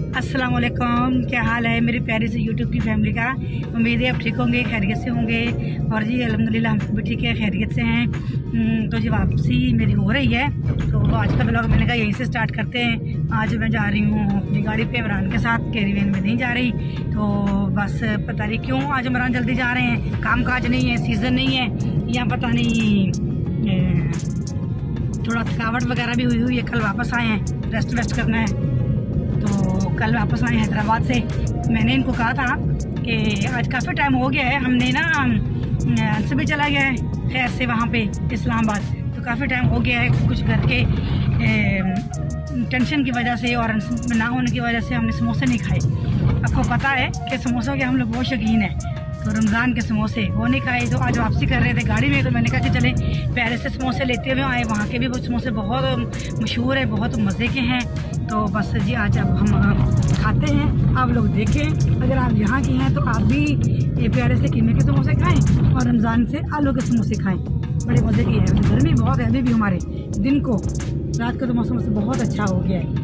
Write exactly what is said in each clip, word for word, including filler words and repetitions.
अस्सलाम वालेकुम, क्या हाल है मेरी प्यारी से यूट्यूब की फैमिली का। उम्मीद है आप ठीक होंगे, खैरियत से होंगे। और जी अल्हम्दुलिल्लाह हम सब भी ठीक है, खैरियत से हैं। तो जी वापसी मेरी हो रही है, तो आज का ब्लॉग मैंने कहा यहीं से स्टार्ट करते हैं। आज मैं जा रही हूँ अपनी गाड़ी पे इमरान के साथ, कैरीवेन में नहीं जा रही। तो बस पता नहीं क्यों आज इमरान जल्दी जा रहे हैं, काम काज नहीं है, सीज़न नहीं है, या पता नहीं थोड़ा थकावट वगैरह भी हुई हुई है। कल वापस आए हैं, रेस्ट वेस्ट करना है, तो कल वापस आए हैदराबाद से। मैंने इनको कहा था कि आज काफ़ी टाइम हो गया है, हमने ना अंस भी चला गया है खैर से वहाँ पे इस्लामाबाद, तो काफ़ी टाइम हो गया है। कुछ घर के टेंशन की वजह से और ना होने की वजह से हमने समोसे नहीं खाए। आपको पता है कि समोसों के हम लोग बहुत शौकीन हैं, तो रमज़ान के समोसे वो नहीं खाए। तो आज वापसी कर रहे थे गाड़ी में, तो मैंने कहा कि चलें पहले से समोसे लेते हुए आए। वहाँ के भी वो समोसे बहुत मशहूर है, बहुत मज़े के हैं। तो बस जी आज अब हम खाते हैं, आप लोग देखें। अगर आप यहाँ की हैं तो आप भी ये प्यारे से कीमे के समोसे खाएँ और रमज़ान से आलू के समोसे खाएँ, बड़े मज़े की है। गर्मी बहुत है अभी भी हमारे, दिन को रात का तो मौसम से बहुत अच्छा हो गया है।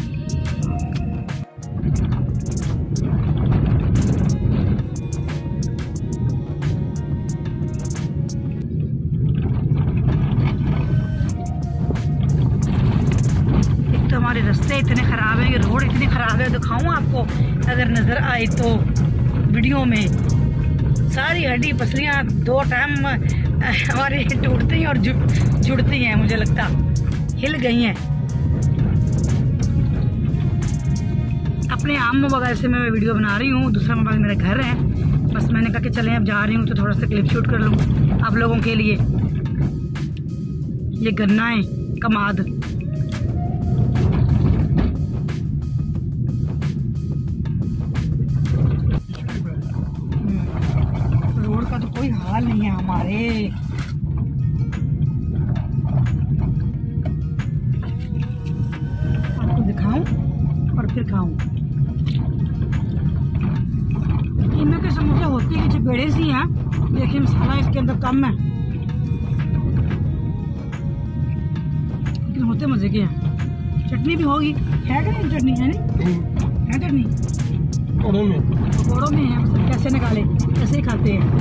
हमारे रास्ते इतने ख़राब हैं, ये रोड इतनी ख़राब है, दिखाऊँ आपको अगर नज़र आए तो वीडियो में। सारी हड्डी पसलियाँ दो टाइम हमारी टूटती हैं और जुड़ जुड़ती हैं, मुझे लगता हिल गई हैं। अपने आम मोबाइल से मैं वीडियो बना रही हूँ, दूसरा मोबाइल मेरा घर है। बस मैंने कहा कि चलें अब जा रही हूँ तो थोड़ा सा क्लिप शूट कर लूँ आप लोगों के लिए। ये गन्ना है कमाद, का तो कोई हाल नहीं है हमारे। आपको दिखाऊं और फिर खाऊं। इनमें के समोसे होते हैं चपेड़े सी हैं, देखिए मसाला इसके अंदर कम है, लेकिन होते मजे के हैं। चटनी भी होगी, है क्या नहीं चटनी? है नहीं है चटनी? पकौड़ों में पकौड़ों में है, मतलब कैसे निकाले ऐसे ही खाते हैं।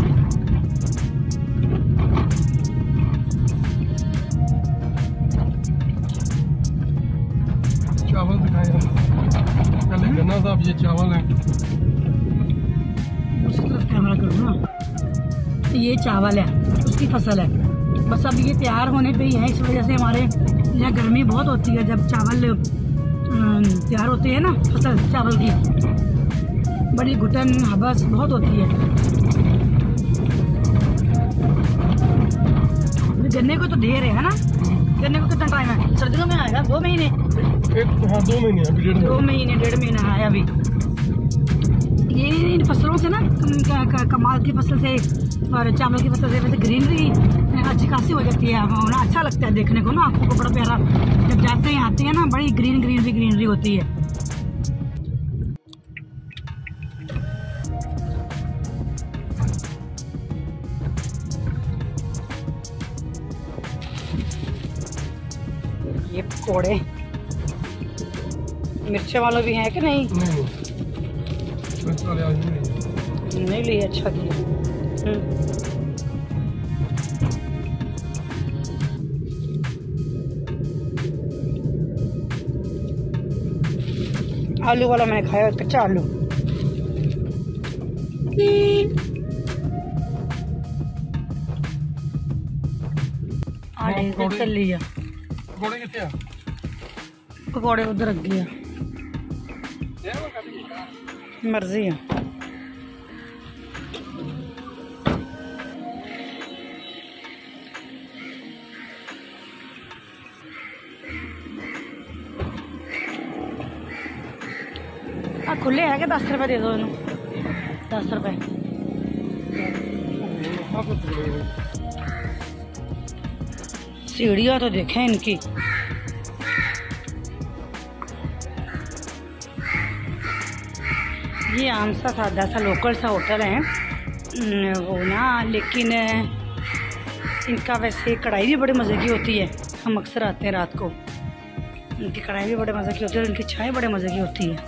चावल दिखाए पहले गन्ना साहब, ये चावल है। उसी तरफ कैमरा करो ना, ये चावल है, उसकी फसल है। बस अब ये तैयार होने पे ही है, इस वजह से हमारे यहाँ गर्मी बहुत होती है। जब चावल तैयार होते हैं ना, फसल चावल की, बड़ी घुटन हबस बहुत होती है। गन्ने को तो ढेर है ना, गन्ने को कितना टाइम है? सर्दियों में आएगा, दो महीने एक हाँ दो महीने अभी डेढ़ दो महीने डेढ़ महीना है अभी। ये इन फसलों से ना कमाल की फसल से और चावल की फसल से वैसे ग्रीनरी अच्छी खासी हो जाती है, ना अच्छा लगता है देखने को ना, आंखों को बड़ा प्यारा। जब जाते हैं आते हैं ना, बड़ी ग्रीन ग्रीनरी ग्रीनरी होती है। ये पकौड़े मिर्चे वालों भी हैं कि नहीं? नहीं वाले आज नहीं नहीं लिए, अच्छा किया। आलू वाला मैंने खाया, कच्चा आलू। आटे चल लिया। पकौड़े कितने? पकौड़े उधर रख गया, मर्जी है। हाँ खुले है कि दस रुपये दे दो इन्हों, दस रुपये। सीढ़ियाँ तो देखें इनकी, ये आम सा सादा सा लोकल सा होटल है वो ना, लेकिन इनका वैसे कढ़ाई भी बड़े मज़े की होती है। हम अक्सर आते हैं रात को, इनकी कढ़ाई भी बड़े मज़े की होती है और इनकी चाय बड़े मज़े की होती है।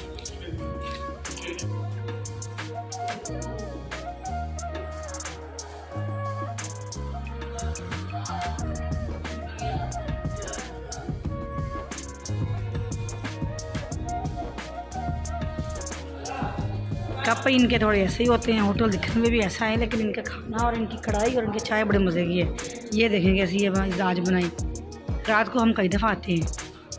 कप इनके थोड़े ऐसे ही होते हैं, होटल दिखने में भी ऐसा है, लेकिन इनका खाना और इनकी कढ़ाई और इनकी चाय बड़े मज़े की है। ये देखेंगे ऐसी ये आज बनाई, रात को हम कई दफ़ा आते हैं।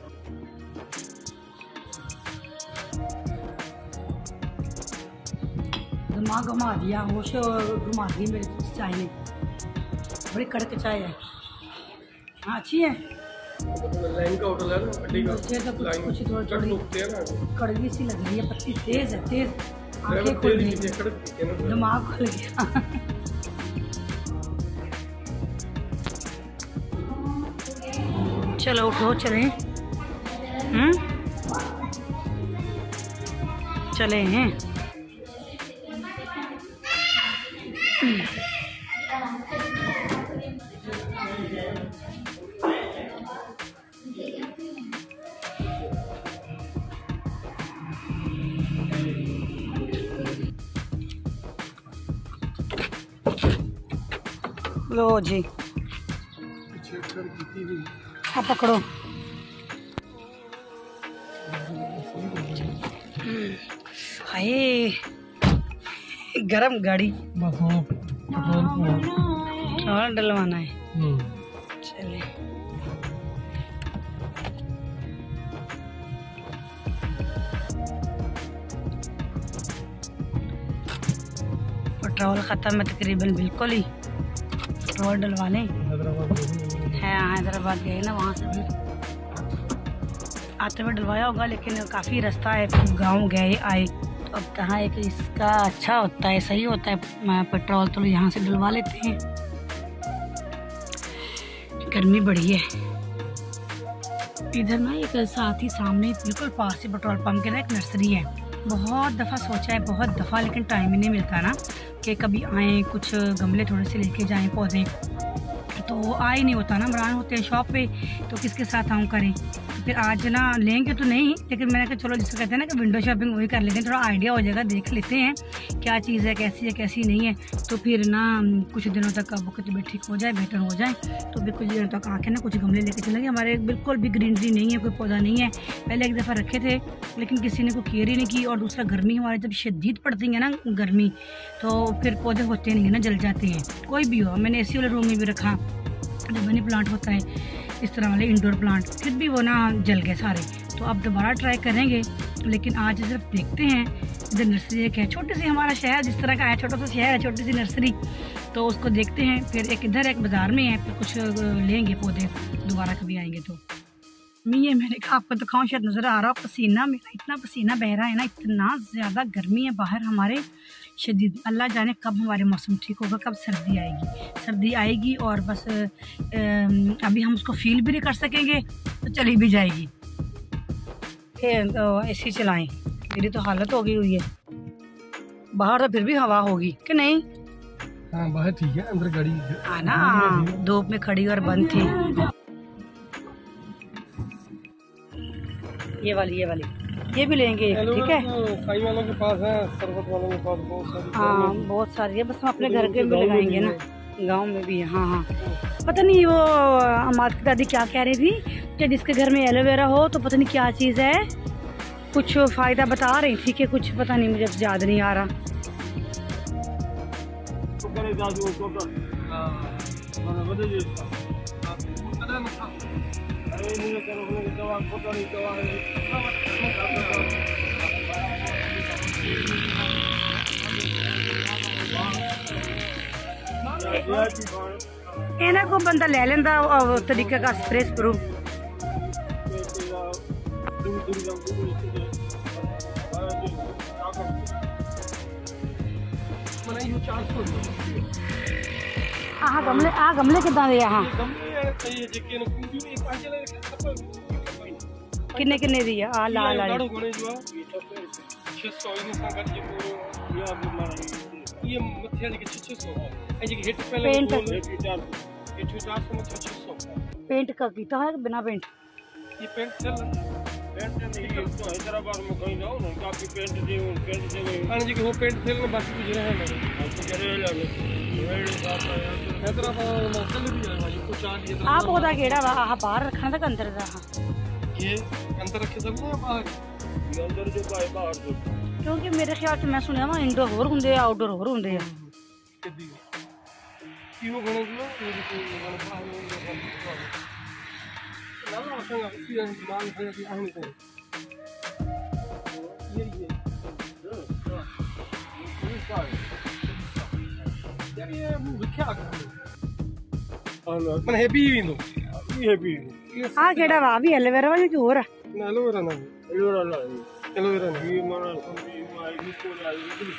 दिमाग घुमा दिया, होश घुमा दी मेरी चाय ने, बड़ी कड़क चाय है। हाँ अच्छी है, लाइन का होटल है ना, अड्डी का। मुझे तो कुछ कुछ थोड़ी थोड़ी कड़वी सी लग रही है, पत्ती तेज़ है, तेज़ आंखें खुल गई, दिमाग खुल गया। चलो उठो चलें, हम्म चले हैं। लो जी, हाँ पकड़ो। हाय गरम गाड़ी, और डलवाना है। चले पेट्रोल ख़त्म है तकरीबन, बिल्कुल ही पेट्रोल डलवा लें। है हैदराबाद गए ना, वहाँ से भी आते हुए डलवाया होगा, लेकिन काफ़ी रास्ता है, गांव गए आए, तो अब कहाँ है कि इसका अच्छा होता है, सही होता है पेट्रोल, तो यहाँ से डलवा लेते हैं। गर्मी बड़ी है इधर ना। एक साथ ही सामने बिल्कुल पास ही पेट्रोल पंप के ना एक नर्सरी है। बहुत दफ़ा सोचा है, बहुत दफ़ा, लेकिन टाइम ही नहीं मिलता ना कि कभी आएँ, कुछ गमले थोड़े से लेके जाएं पौधे, तो आ ही नहीं होता ना, इमरान होते हैं शॉप पे, तो किसके साथ आऊँ करें। तो फिर आज ना लेंगे तो नहीं, लेकिन मैंने कहा चलो जिसको कहते हैं ना कि विंडो शॉपिंग वही कर लेते हैं, थोड़ा आइडिया हो जाएगा, देख लेते हैं क्या चीज़ है, कैसी है कैसी नहीं है। तो फिर ना कुछ दिनों तक अब तबीयत ठीक हो जाए, बेहतर हो जाए, तो फिर कुछ दिनों तक आके ना कुछ गमले लेके चलेंगे। हमारे बिल्कुल भी ग्रीनरी नहीं है, कोई पौधा नहीं है। पहले एक दफ़ा रखे थे, लेकिन किसी ने कोई केयर ही नहीं की, और दूसरा गर्मी हमारे जब शदीद पड़ती है ना गर्मी, तो फिर पौधे होते नहीं है ना, जल जाते हैं। कोई भी हो, मैंने एसी वाले रूम में भी रखा, जो मनी प्लांट होता है इस तरह वाले इंडोर प्लांट, फिर भी वो ना जल गए सारे। तो अब दोबारा ट्राई करेंगे, लेकिन आज सिर्फ देखते हैं। इधर नर्सरी एक है, छोटी सी, हमारा शहर जिस तरह का है, छोटा सा शहर है, छोटी सी नर्सरी, तो उसको देखते हैं। फिर एक इधर एक बाज़ार में है, फिर कुछ लेंगे पौधे, दोबारा कभी आएंगे तो। मैं ये मैंने कहा आपको दिखाऊँ, शायद नज़र आ रहा, पसीना मेरा इतना पसीना बह रहा है ना, इतना ज़्यादा गर्मी है बाहर हमारे शदीद। अल्लाह जाने कब हमारे मौसम ठीक होगा, कब सर्दी आएगी। सर्दी आएगी और बस अभी हम उसको फील भी नहीं कर सकेंगे, तो चली भी जाएगी। फिर तो एसी चलाएं, मेरी तो हालत हो गई हुई है। बाहर तो फिर भी हवा होगी कि नहीं? हाँ बाहर ठीक है, अंदर गाड़ी हाँ ना, धूप में खड़ी और बंद थी। ये वाली ये वाली ये भी लेंगे, ठीक है। साई वालों के पास है, सरबत वालों के पास बहुत सारी, हाँ बहुत सारी है, बस हम अपने घर के भी लगाएंगे ना, गांव में भी है। हाँ हाँ पता नहीं वो हमारी की दादी क्या कह रही थी कि जिसके घर में एलोवेरा हो तो पता नहीं क्या चीज़ है, कुछ फ़ायदा बता रही थी कि कुछ, पता नहीं, मुझे याद नहीं आ रहा। इन्हें को बंदा ले लेंदा तरीके का स्प्रे स्प्रू। हाँ गमले आ गमले कितना दे हाँ किन्ने किन्ने दी आ लाल लाल पेंट पेंट का कीता है बिना पेंट ये पेंट चल पेंट नहीं तो हैदराबाद में कहीं जाओ ना काफी पेंट दे पेंट से हां जी वो पेंट से में बाकी कुछ रहे ना तो करे लगे हैदराबाद में चल भी है भाई कुछ आ ये आप पौधा केड़ा वा आ बाहर रखना था अंदर रहा ये अंदर रखे सब ना बाहर ये अंदर जो बाहर बाहर जो क्योंकि मेरे ख्याल से मैं सुनया वा इंडोर होर हुंदे आउटडोर होर हुंदे आ कदी क्यों गणे जो ये बाहर लाला संग इसी मान से कि आनी को ये ये यार ये वो क्या हां मन हैप्पी विंदो ये हैप्पी आ केड़ा वा भी एलोवेरा वा कि होर ना एलोवेरा ना एलोवेरा ना एलोवेरा ये माना ये माई को आई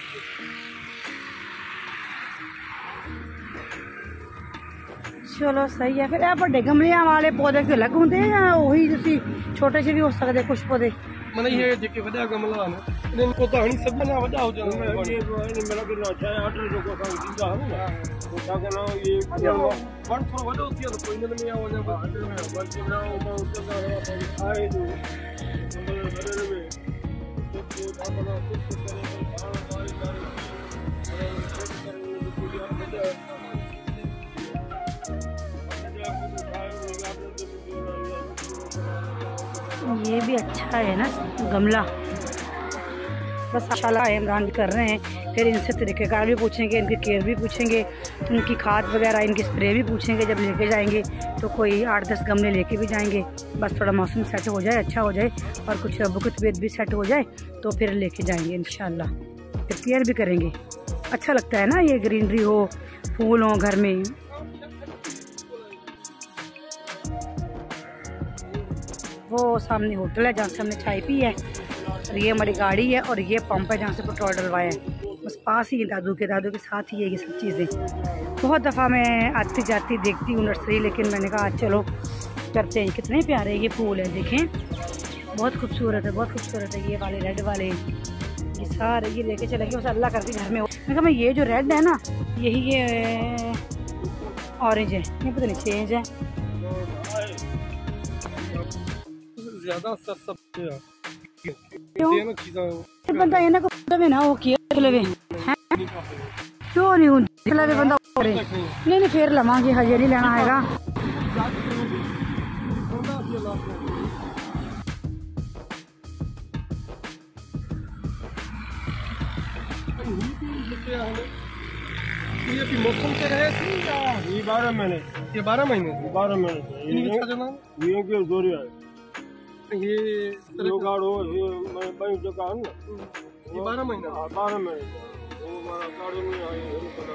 चलो सही है। फिर बड़े गमलियां वाले पौधे के अलग होंगे या वही जैसे छोटे से भी हो सकते कुछ पौधे मन ये जेके वडा गमला ने इनको तो हणी सब ना वडा हो जाने ये मेरा के ना छह आठ जो को काम दीदा है ना तो ताके ना ये वन थोड़ा वडो थी तो कोई ने में आ वने बाहर में बल के ना वो तो का आए जो मतलब मेरे में तो तो ताके ना कुछ करे हां हमारी सारी ये भी अच्छा है ना गमला। बस माशाल्लाह इमरान भी कर रहे हैं। फिर इनसे तरीक़ेकार भी पूछेंगे, इनकी केयर भी पूछेंगे, इनकी खाद वगैरह इनकी स्प्रे भी पूछेंगे। जब लेके जाएंगे तो कोई आठ दस गमले लेके भी जाएंगे। बस थोड़ा मौसम सेट हो जाए, अच्छा हो जाए और कुछ अबू की तबीयत भी सेट हो जाए तो फिर लेके जाएंगे इंशाल्लाह। फिर केयर भी करेंगे। अच्छा लगता है ना ये ग्रीनरी हो, फूल हो घर में। वो सामने होटल है जहाँ से हमने चाय पी है और ये हमारी गाड़ी है और ये पंप है जहाँ से पेट्रोल डलवाया है। बस पास ही है दादू के दादू के साथ ही है ये सब चीज़ें। बहुत दफ़ा मैं आती जाती देखती हूँ नर्सरी, लेकिन मैंने कहा आज चलो करते हैं। कितने प्यारे ये फूल है, देखें बहुत खूबसूरत है, बहुत खूबसूरत है। ये वाले रेड वाले ये सारे ये लेके चलेंगे, बस अल्लाह करके घर में हो। मैं कहा मैं ये जो रेड है ना यही ये ऑरेंज है, ये पता नहीं चेंज है ज्यादा सर सब क्यों बंदा इन्हें को में ना वो किया लवे हैं क्यों नहीं होंगे लवे बंदा करे नहीं नहीं फिर लवांगे हजे नहीं लेना हैगा। ये मौसम से रहे ये बारह महीने ये बारह महीने बारह महीने ये क्यों जोरी है ये गाड़ो ये मैं भाई जो कहा ना ये बारह महीना बारह महीने वो हमारा गाड़ी में आई है पता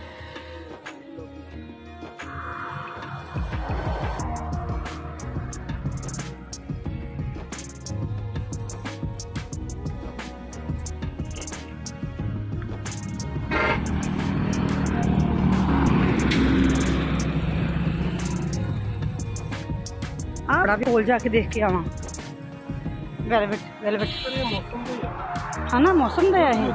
बड़ा भी बोल जाके देख के आवा वेलवेट वेलवेट हाँ ना मौसम दया है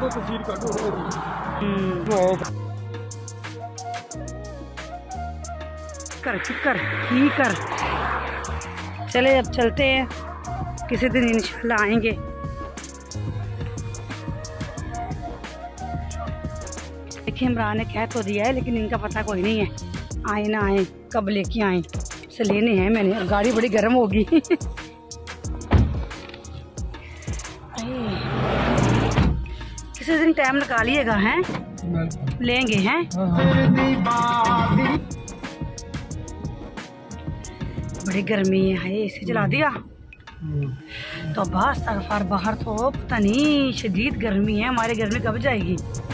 कर कर ही कर चले अब चलते हैं किसी दिन इंशाल्लाह आएंगे। देखिए इमरान ने कह तो दिया है लेकिन इनका पता कोई नहीं है आए ना आए कब लेके आए से लेने हैं मैंने और गाड़ी बड़ी गर्म होगी किसी दिन टाइम निकालिएगा हैं लेंगे हैं बड़ी गर्मी है हाय इसे जला दिया तो बस बाहर तो पता नहीं शदीद गर्मी है हमारे घर में कब जाएगी।